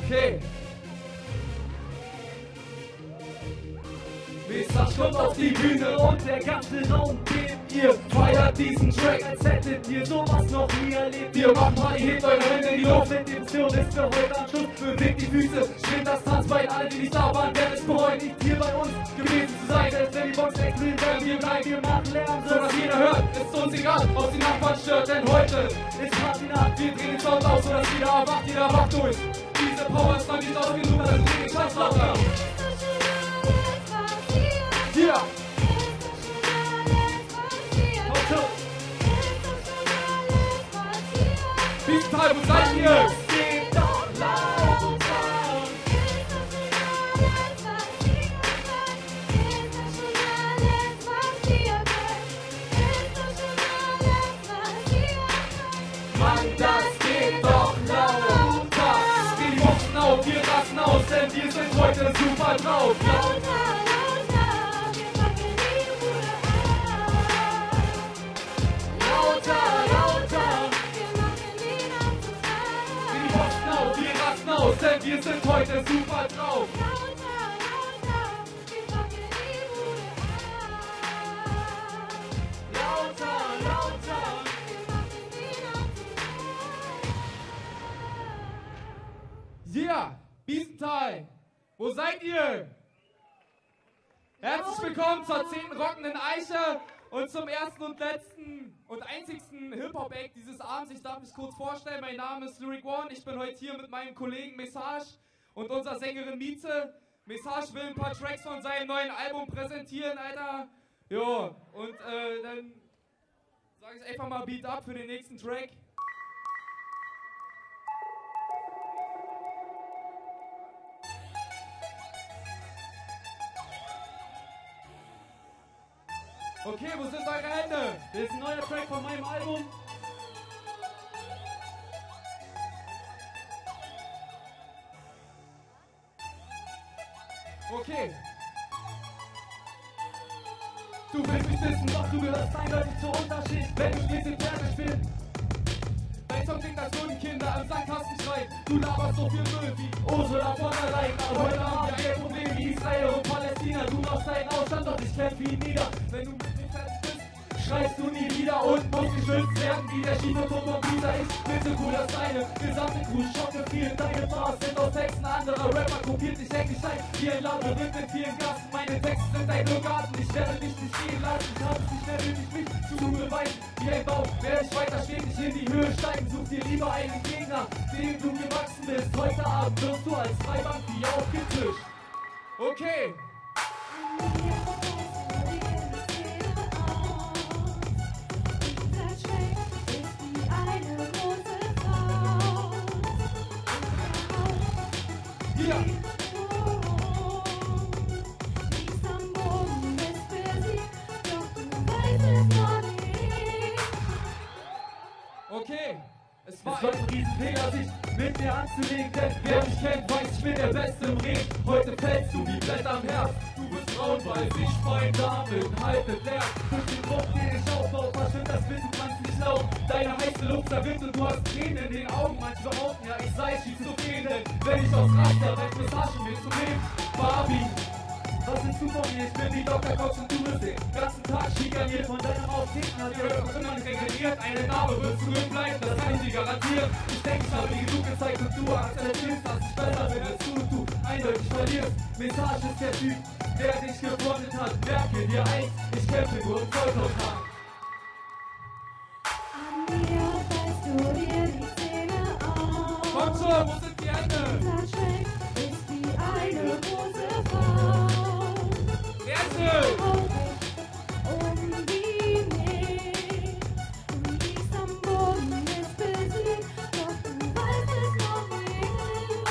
Okay. Mesach kommt auf die Bühne und der ganze Raum geht. Ihr feiert diesen Track, als hättet ihr sowas noch nie erlebt. Ihr macht Party, hebt eure Hände in die Luft. Mit dem Stirn ist für heute am Schluss. Bewegt die Füße, schwingt das Tanzbein. Alle, die nicht da waren, werden es bereuen, nicht hier bei uns gewesen zu sein. Selbst wenn die Box explodiert, werden wir bleiben. Wir machen Lärm, so dass jeder hört. Ist uns egal, was die Nachbarn stört. Denn heute ist Partynacht. Wir drehen den Sound aus, so dass jeder erwacht, jeder wacht durch. Diese Power ist noch nicht ausgenug, also drehen den Scheiß lauter. Ja! Wiesenthal, wo seid ihr? Geht doch lauter! Mann, das geht doch lauter! Wir mochten auf, wir rasten aus, denn wir sind heute super drauf! Denn wir sind heute super drauf. Lauter, lauter. Ja, Wiesenthal, wo seid ihr? Herzlich willkommen zur 10. Rockenden Eiche und zum ersten und letzten und einzigsten Hip-Hop-Act dieses Abends. Ich darf mich kurz vorstellen, mein Name ist Lyric One, ich bin heute hier mit meinem Kollegen Mesach und unserer Sängerin Mieze. Mesach will ein paar Tracks von seinem neuen Album präsentieren, Alter. Jo, und dann sage ich einfach mal Beat up für den nächsten Track. Okay, wo sind eure Hände? Das ist ein neuer Track von meinem Album. Okay. Du willst mich wissen, doch du gehörst eindeutig zur Unterschicht, wenn du spielst im Fernsehspiel. Dein Song klingt, als würden Kinder am Sandkasten schreien. Du laberst so viel Müll wie Ursula von der Leyen. Aber heute haben wir ein Problem wie Israel und Palästina. Du machst deinen Aufstand, doch ich kämpfe ihn nieder. Wenn du mit mir fertig bist, schreist du nie wieder und musst geschützt werden wie der Schieferturm von Pisa. Ich bin so cool, dass deine gesamte Crew Schocke fiel. Deine Bars sind aus Texten anderer Rapper kopiert. Ich häng dich ein wie ein Labyrinth in vielen Gassen. Meine Texte sind ein Irrgarten, ich werde dich nicht gehen lassen. Ich habe es nicht mehr nötig, mich zu beweisen. Wie ein Baum, werde ich weiter stetig in die Höhe steigen. Such dir lieber einen Gegner, dem du gewachsen bist. Heute Abend wirst du als Freibank wie aufgetischt. Okay. Ja. Okay, es war ein Riesenfehler, sich mit mir anzulegen, denn wer mich kennt, weiß, ich bin der Beste im Ring. Heute fällst du wie Blätter am Herbst, du bist braun, weil sich mein Damen haltet leer. Durch den Druck, den ich aufbaue, verschwimmt das Bild, du kannst nicht laufen. Deine heiße Luft zerwirbt und du hast Tränen in den Augen. Manche behaupten, ja, ich sei schizophren, denn wenn ich aus Raster, weil ich Messagen mir zu nehmen, Barbie. Was willst du von mir? Ich bin wie Dr. Cox und du bist den ganzen Tag schikaniert von deinem Auftreten. Hat ihr auch immer nicht regeneriert. Eine Narbe wird zurückbleiben, das kann ich dir garantieren. Ich denke, ich habe dir genug gezeigt und du akzeptierst, dass ich besser bin als du und du eindeutig verlierst. Mesach ist der Typ, der dich gefrontet hat. Merke dir eins, ich kämpfe nur im Vollkontakt. An mir beißt du dir die Zähne auf. Komm schon, wo sind die Hände? Dieser Track ist wie eine große Faust. Um die Nähe, du liegst am Boden, bist besiegt, doch du weißt es noch nicht.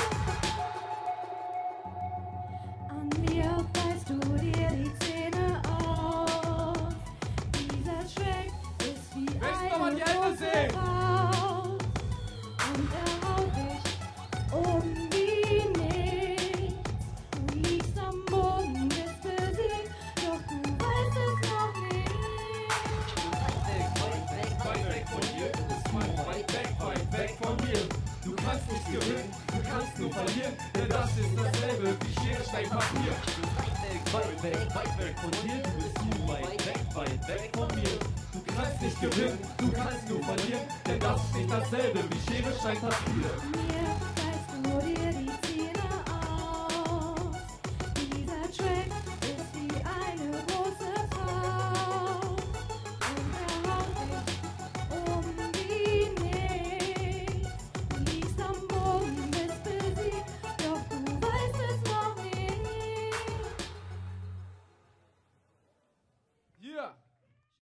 An mir beißt du dir die Zähne auf. Dieser Track ist wie eine große Faust. Und er haut dich um die diskutieren, denn das ist dasselbe wie Schere, Stein, Papier. Weit weg von dir, du bist zu weit weg von mir. Du kannst nicht gewinnen, du kannst nur verlieren, denn das ist nicht dasselbe wie Schere, Stein, Papier. Mir